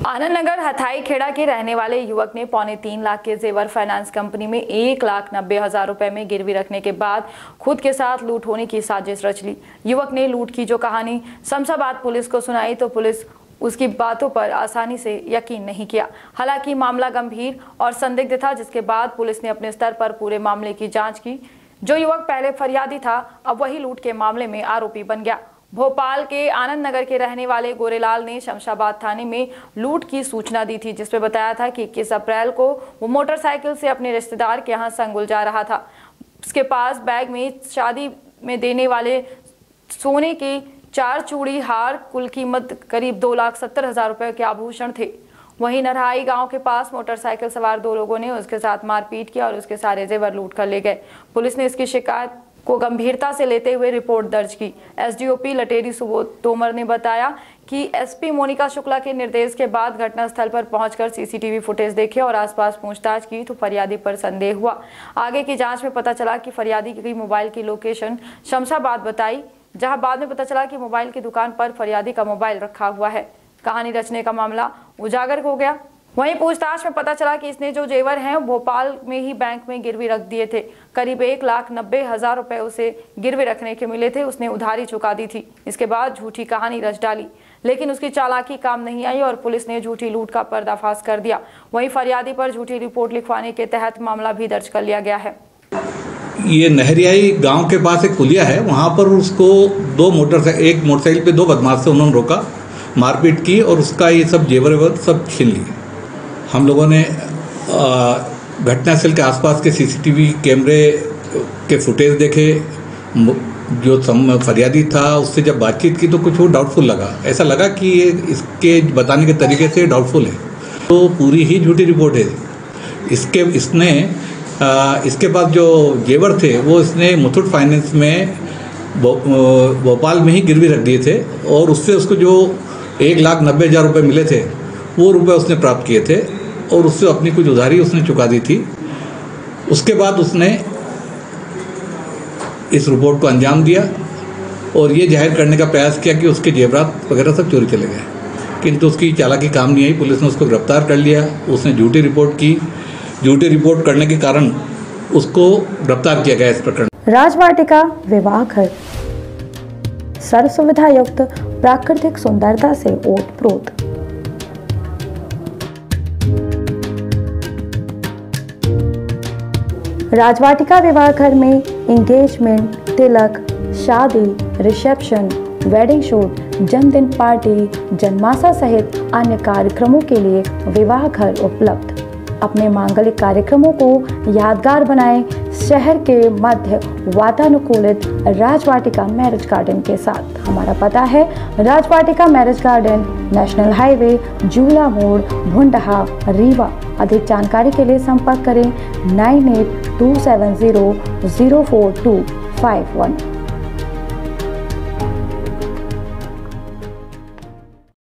आनंद नगर हथाई खेड़ा के रहने वाले युवक ने 3.25 लाख के जेवर फाइनेंस कंपनी में 1,90,000 रुपए में गिरवी रखने के बाद खुद के साथ लूट होने की साजिश रच ली। युवक ने लूट की जो कहानी शमशाबाद पुलिस को सुनाई तो पुलिस उसकी बातों पर आसानी से यकीन नहीं किया। हालांकि मामला गंभीर और संदिग्ध था, जिसके बाद पुलिस ने अपने स्तर पर पूरे मामले की जांच की। जो युवक पहले फरियादी था, अब वही लूट के मामले में आरोपी बन गया। भोपाल के आनंद नगर के रहने वाले गोरेलाल ने शमशाबाद थाने में लूट की सूचना दी थी, जिसमें बताया था कि 21 अप्रैल को वो मोटरसाइकिल से अपने रिश्तेदार के यहाँ संगुल जा रहा था। उसके पास बैग में शादी में देने वाले सोने की 4 चूड़ी हार, कुल कीमत करीब 2,70,000 रुपए के आभूषण थे। वहीं नरहाई गांव के पास मोटरसाइकिल सवार 2 लोगों ने उसके साथ मारपीट की और उसके सारे जेवर लूट कर ले गए। पुलिस ने इसकी शिकायत को गंभीरता से लेते हुए रिपोर्ट दर्ज की। एसडीओपी लटेरी सुबोध तोमर ने बताया कि एसपी मोनिका शुक्ला के निर्देश के बाद घटनास्थल पर पहुंचकर सीसीटीवी फुटेज देखे और आसपास पूछताछ की तो फरियादी पर संदेह हुआ। आगे की जांच में पता चला कि फरियादी की मोबाइल की लोकेशन शमशाबाद बताई, जहां बाद में पता चला कि मोबाइल की दुकान पर फरियादी का मोबाइल रखा हुआ है। कहानी रचने का मामला उजागर हो गया। वहीं पूछताछ में पता चला कि इसने जो जेवर हैं भोपाल में ही बैंक में गिरवी रख दिए थे। करीब 1,90,000 रुपए उसे गिरवी रखने के मिले थे, उसने उधारी चुका दी थी। इसके बाद झूठी कहानी रच डाली, लेकिन उसकी चालाकी काम नहीं आई और पुलिस ने झूठी लूट का पर्दाफाश कर दिया। वहीं फरियादी पर झूठी रिपोर्ट लिखवाने के तहत मामला भी दर्ज कर लिया गया है। ये नहरियाई गांव के पास एक पुलिया है, वहां पर उसको एक मोटरसाइकिल पे 2 बदमाश से उन्होंने रोका, मारपीट की और उसका ये सब जेवर सब छीन लिए। हम लोगों ने घटनास्थल के आसपास के सीसीटीवी कैमरे के फुटेज देखे। जो फरियादी था उससे जब बातचीत की तो कुछ वो डाउटफुल लगा, ऐसा लगा कि ये इसके बताने के तरीके से डाउटफुल है, तो पूरी ही झूठी रिपोर्ट है। इसके बाद जो जेवर थे वो इसने मुथूट फाइनेंस में भोपाल में ही गिरवी रख दिए थे और उससे उसको जो 1,90,000 रुपये मिले थे वो रुपए उसने प्राप्त किए थे और उससे अपनी कुछ उधारी उसने चुका दी थी। उसके बाद उसने इस रिपोर्ट को अंजाम दिया और ये जाहिर करने का प्रयास किया कि उसके जेवरात वगैरह सब चोरी चले गए, किंतु उसकी चालाकी काम नहीं आई। पुलिस ने उसको गिरफ्तार कर लिया। उसने झूठी रिपोर्ट की। झूठी रिपोर्ट करने के कारण उसको गिरफ्तार किया गया इस प्रकरण। राजवाटिका विवाह घर, सर्व सुविधा युक्त प्राकृतिक सुंदरता से ओतप्रोत। राजवाटिका विवाह घर में एंगेजमेंट, तिलक, शादी, रिसेप्शन, वेडिंग शूट, जन्मदिन पार्टी, जन्माशा सहित अन्य कार्यक्रमों के लिए विवाह घर उपलब्ध। अपने मांगलिक कार्यक्रमों को यादगार बनाएं शहर के मध्य वातानुकूलित राजवाटिका मैरिज गार्डन के साथ। हमारा पता है Rajvatika marriage garden, national highway, Jula Mod, Bhundaha, Rewa. अधिक जानकारी के लिए संपर्क करें 9827004251।